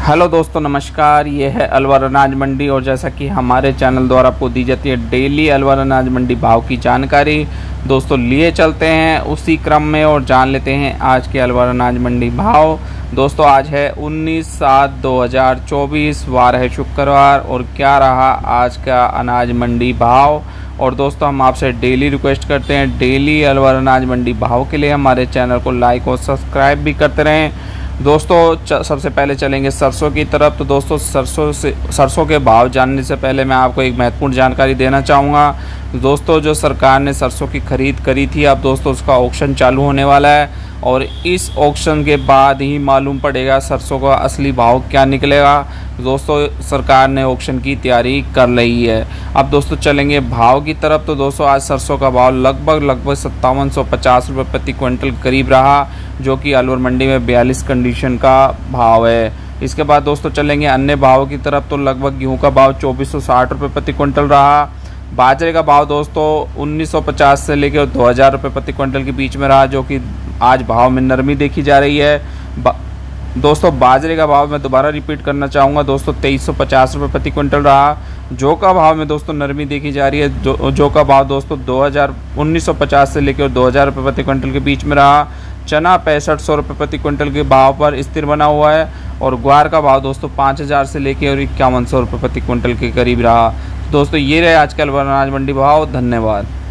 Hello दोस्तों, नमस्कार। ये है अलवर अनाज मंडी और जैसा कि हमारे चैनल द्वारा आपको दी जाती है डेली अलवर अनाज मंडी भाव की जानकारी, दोस्तों लिए चलते हैं उसी क्रम में और जान लेते हैं आज के अलवर अनाज मंडी भाव। दोस्तों आज है 19/7/2024, वार है शुक्रवार और क्या रहा आज का अनाज मंडी भाव। और दोस्तों हम आपसे डेली रिक्वेस्ट करते हैं, डेली अलवर अनाज मंडी भाव के लिए हमारे चैनल को लाइक और सब्सक्राइब भी करते रहें। दोस्तों सबसे पहले चलेंगे सरसों की तरफ। तो दोस्तों सरसों के भाव जानने से पहले मैं आपको एक महत्वपूर्ण जानकारी देना चाहूँगा। दोस्तों जो सरकार ने सरसों की खरीद करी थी, अब दोस्तों उसका ऑक्शन चालू होने वाला है और इस ऑक्शन के बाद ही मालूम पड़ेगा सरसों का असली भाव क्या निकलेगा। दोस्तों सरकार ने ऑक्शन की तैयारी कर ली है। अब दोस्तों चलेंगे भाव की तरफ। तो दोस्तों आज सरसों का भाव लगभग 5750 रुपये प्रति क्विंटल करीब रहा, जो कि अलवर मंडी में 42 कंडीशन का भाव है। इसके बाद दोस्तों चलेंगे अन्य भाव की तरफ। तो लगभग गेहूँ का भाव 2460 रुपये प्रति क्विंटल रहा। बाजरे का भाव दोस्तों 1950 से लेकर 2000 रुपये प्रति क्विंटल के बीच में रहा, जो कि आज भाव में नरमी देखी जा रही है। दोस्तों बाजरे का भाव मैं दोबारा रिपीट करना चाहूँगा, दोस्तों 2350 रुपये प्रति क्विंटल रहा। जौ का भाव में दोस्तों नरमी देखी जा रही है। जौ का भाव दोस्तों 1950 से लेकर 2000 रुपये प्रति क्विंटल के बीच में रहा। चना 6500 रुपये प्रति क्विंटल के भाव पर स्थिर बना हुआ है और ग्वार का भाव दोस्तों 5000 से लेकर और 5100 रुपये प्रति क्विंटल के करीब रहा। दोस्तों ये रहे आज कल अलवर अनाज मंडी भाव। धन्यवाद।